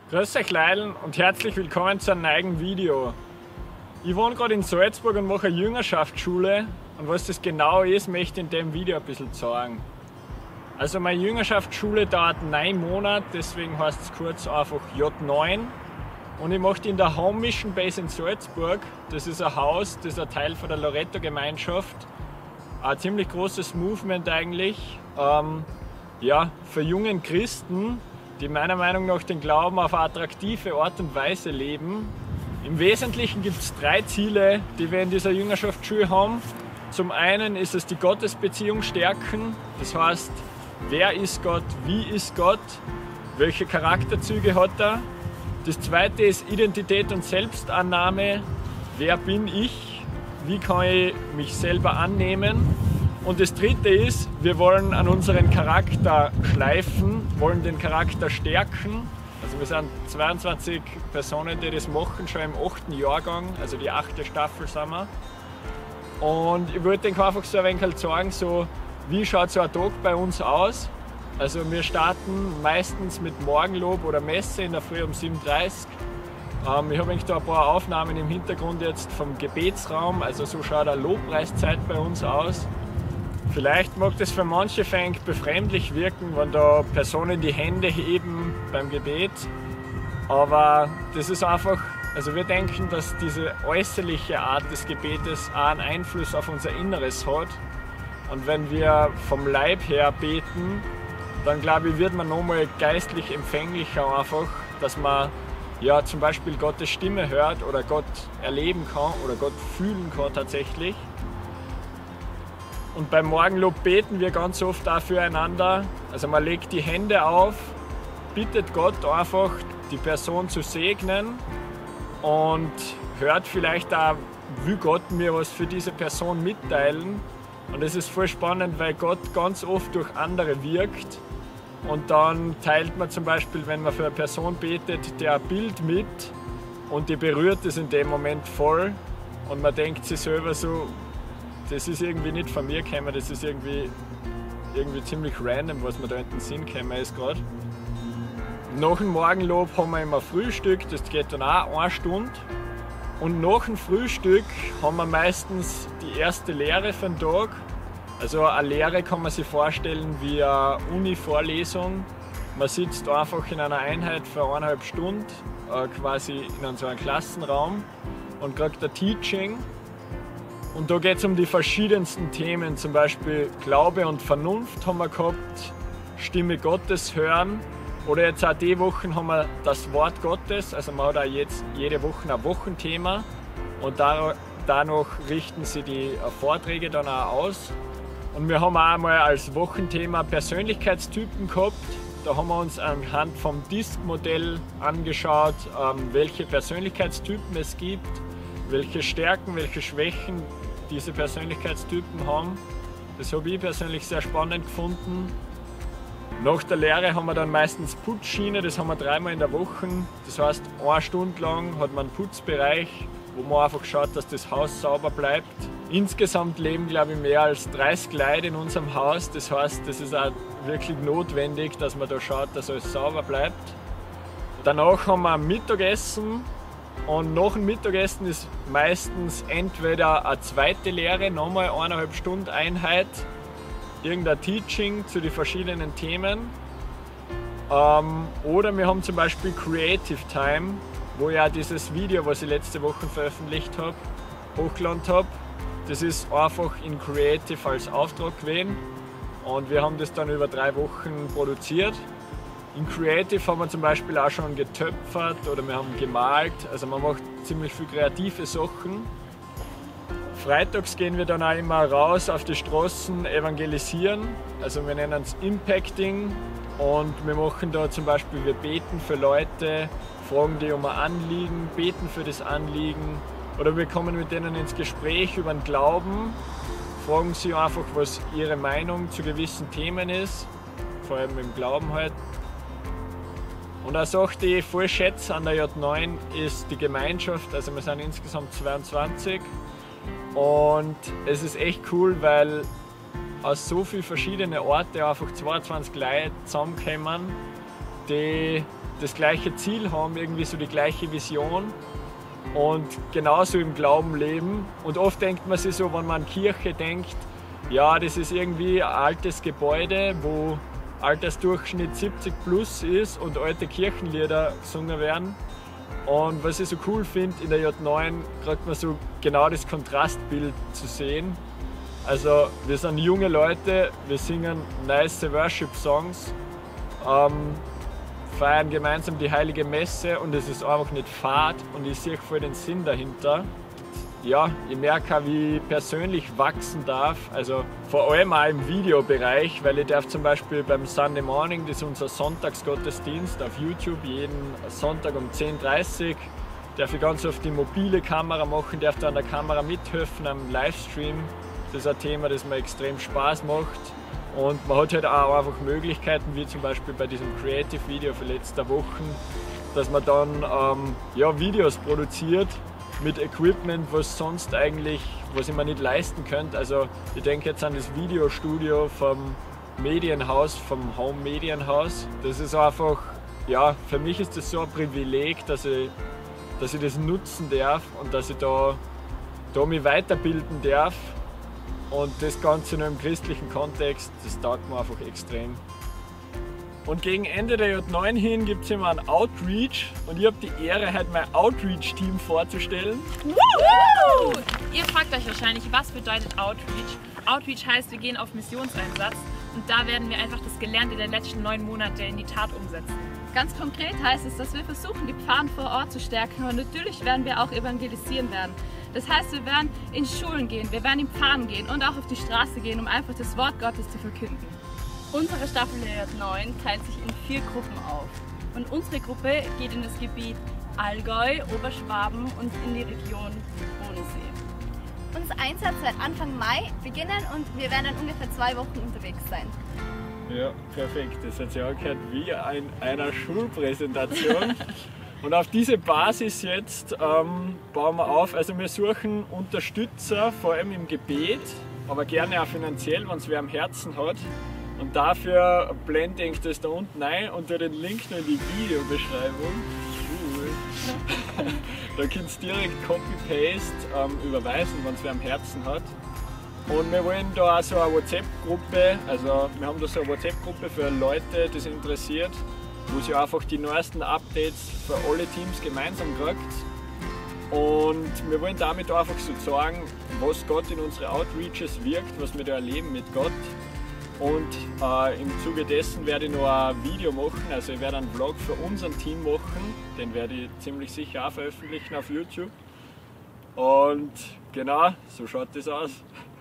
Grüß euch Leidl und herzlich willkommen zu einem neuen Video. Ich wohne gerade in Salzburg und mache eine Jüngerschaftsschule, und was das genau ist, möchte ich in dem Video ein bisschen zeigen. Also meine Jüngerschaftsschule dauert 9 Monate, deswegen heißt es kurz einfach J9, und ich mache die in der Home Mission Base in Salzburg. Das ist ein Haus, das ist ein Teil von der Loreto-Gemeinschaft. Ein ziemlich großes Movement eigentlich, für jungen Christen, die meiner Meinung nach den Glauben auf eine attraktive Art und Weise leben. Im Wesentlichen gibt es 3 Ziele, die wir in dieser Jüngerschaftsschule haben. Zum einen ist es die Gottesbeziehung stärken, das heißt, wer ist Gott, wie ist Gott, welche Charakterzüge hat er. Das zweite ist Identität und Selbstannahme, wer bin ich, wie kann ich mich selber annehmen. Und das dritte ist, wir wollen an unseren Charakter schleifen, wollen den Charakter stärken. Also wir sind 22 Personen, die das machen, schon im 8. Jahrgang, also die 8. Staffel sind wir. Und ich wollte einfach so ein wenig zeigen, so, wie schaut so ein Tag bei uns aus. Also wir starten meistens mit Morgenlob oder Messe in der Früh um 7:30 Uhr. Ich habe da ein paar Aufnahmen im Hintergrund jetzt vom Gebetsraum, also so schaut eine Lobpreiszeit bei uns aus. Vielleicht mag das für manche befremdlich wirken, wenn da Personen die Hände heben beim Gebet, aber das ist einfach, also wir denken, dass diese äußerliche Art des Gebetes auch einen Einfluss auf unser Inneres hat, und wenn wir vom Leib her beten, dann glaube ich, wird man nochmal geistlich empfänglicher einfach, dass man ja zum Beispiel Gottes Stimme hört oder Gott erleben kann oder Gott fühlen kann tatsächlich. Und beim Morgenlob beten wir ganz oft auch füreinander. Also man legt die Hände auf, bittet Gott einfach, die Person zu segnen, und hört vielleicht auch, will Gott mir was für diese Person mitteilen. Und das ist voll spannend, weil Gott ganz oft durch andere wirkt. Und dann teilt man zum Beispiel, wenn man für eine Person betet, der ein Bild mit, und die berührt es in dem Moment voll. Und man denkt sich selber so, das ist irgendwie nicht von mir gekommen, das ist irgendwie ziemlich random, was mir da in den Sinn gekommen ist gerade. Nach dem Morgenlob haben wir immer Frühstück, das geht dann auch 1 Stunde. Und nach dem Frühstück haben wir meistens die erste Lehre für den Tag. Also eine Lehre kann man sich vorstellen wie eine Uni-Vorlesung. Man sitzt einfach in einer Einheit für 1,5 Stunden, quasi in so einem Klassenraum, und kriegt ein Teaching. Und da geht es um die verschiedensten Themen, zum Beispiel Glaube und Vernunft haben wir gehabt, Stimme Gottes hören, oder jetzt auch die Wochen haben wir das Wort Gottes, also man hat auch jetzt jede Woche ein Wochenthema, und danach richten sie die Vorträge dann auch aus. Und wir haben auch einmal als Wochenthema Persönlichkeitstypen gehabt. Da haben wir uns anhand vom DISC-Modell angeschaut, welche Persönlichkeitstypen es gibt, welche Stärken, welche Schwächen diese Persönlichkeitstypen haben. Das habe ich persönlich sehr spannend gefunden. Nach der Lehre haben wir dann meistens Putzschiene, das haben wir 3-mal in der Woche. Das heißt, 1 Stunde lang hat man einen Putzbereich, wo man einfach schaut, dass das Haus sauber bleibt. Insgesamt leben, glaube ich, mehr als 30 Leute in unserem Haus. Das heißt, das ist auch wirklich notwendig, dass man da schaut, dass alles sauber bleibt. Danach haben wir ein Mittagessen. Und nach dem Mittagessen ist meistens entweder eine zweite Lehre, nochmal 1,5 Stunden Einheit, irgendein Teaching zu den verschiedenen Themen. Oder wir haben zum Beispiel Creative Time, wo ich auch dieses Video, was ich letzte Woche veröffentlicht habe, hochgeladen habe. Das ist einfach in Creative als Auftrag gewesen, und wir haben das dann über 3 Wochen produziert. In Creative haben wir zum Beispiel auch schon getöpfert oder wir haben gemalt, also man macht ziemlich viel kreative Sachen. Freitags gehen wir dann auch immer raus auf die Straßen evangelisieren, also wir nennen es Impacting, und wir machen da zum Beispiel, wir beten für Leute, fragen die um ein Anliegen, beten für das Anliegen, oder wir kommen mit denen ins Gespräch über den Glauben, fragen sie einfach, was ihre Meinung zu gewissen Themen ist, vor allem im Glauben halt. Und eine Sache, die ich voll schätze an der J9, ist die Gemeinschaft. Also wir sind insgesamt 22, und es ist echt cool, weil aus so vielen verschiedenen Orten einfach 22 Leute zusammenkommen, die das gleiche Ziel haben, irgendwie so die gleiche Vision und genauso im Glauben leben. Und oft denkt man sich so, wenn man an Kirche denkt, ja, das ist irgendwie ein altes Gebäude, wo Altersdurchschnitt 70 plus ist und alte Kirchenlieder gesungen werden. Und was ich so cool finde, in der J9 kriegt man so genau das Kontrastbild zu sehen. Also wir sind junge Leute, wir singen nice Worship-Songs, feiern gemeinsam die Heilige Messe und es ist einfach nicht fad und ich sehe voll den Sinn dahinter. Ja, ich merke auch, wie ich persönlich wachsen darf, also vor allem auch im Videobereich, weil ich darf zum Beispiel beim Sunday Morning, das ist unser Sonntagsgottesdienst auf YouTube, jeden Sonntag um 10:30 Uhr, darf ich ganz oft die mobile Kamera machen, darf da an der Kamera mithelfen am Livestream. Das ist ein Thema, das mir extrem Spaß macht. Und man hat halt auch einfach Möglichkeiten, wie zum Beispiel bei diesem Creative Video für letzte Wochen, dass man dann ja, Videos produziert mit Equipment, was sonst eigentlich, was ich mir nicht leisten könnte. Also ich denke jetzt an das Videostudio vom Medienhaus, vom Home Medienhaus. Das ist einfach, ja, für mich ist das so ein Privileg, dass ich das nutzen darf und dass ich da mich weiterbilden darf. Und das Ganze nur im christlichen Kontext, das taugt mir einfach extrem. Und gegen Ende der J9 hin gibt es immer einen Outreach und ich habe die Ehre, heute mein Outreach-Team vorzustellen. Woo! Ihr fragt euch wahrscheinlich, was bedeutet Outreach? Outreach heißt, wir gehen auf Missionseinsatz und da werden wir einfach das Gelernte der letzten 9 Monate in die Tat umsetzen. Ganz konkret heißt es, dass wir versuchen, die Pfarrer vor Ort zu stärken und natürlich werden wir auch evangelisieren werden. Das heißt, wir werden in Schulen gehen, wir werden in Pfarren gehen und auch auf die Straße gehen, um einfach das Wort Gottes zu verkünden. Unsere Staffel der J9 teilt sich in 4 Gruppen auf. Und unsere Gruppe geht in das Gebiet Allgäu, Oberschwaben und in die Region Bodensee. Unser Einsatz wird Anfang Mai beginnen und wir werden dann ungefähr 2 Wochen unterwegs sein. Ja, perfekt. Das hat sich angehört wie einer Schulpräsentation. Und auf diese Basis jetzt bauen wir auf. Also wir suchen Unterstützer, vor allem im Gebet, aber gerne auch finanziell, wenn es wer am Herzen hat. Und dafür blende ich das da unten ein und tue den Link noch in die Videobeschreibung. Cool. Da könnt ihr direkt Copy-Paste überweisen, wenn es wer am Herzen hat. Und wir wollen da auch so eine WhatsApp-Gruppe, also wir haben da so eine WhatsApp-Gruppe für Leute, die es interessiert, wo sie einfach die neuesten Updates für alle Teams gemeinsam kriegt. Und wir wollen damit einfach so zeigen, was Gott in unsere Outreaches wirkt, was wir da erleben mit Gott. Und im Zuge dessen werde ich noch ein Video machen, also ich werde einen Vlog für unser Team machen, den werde ich ziemlich sicher auch veröffentlichen auf YouTube. Und genau, so schaut das aus.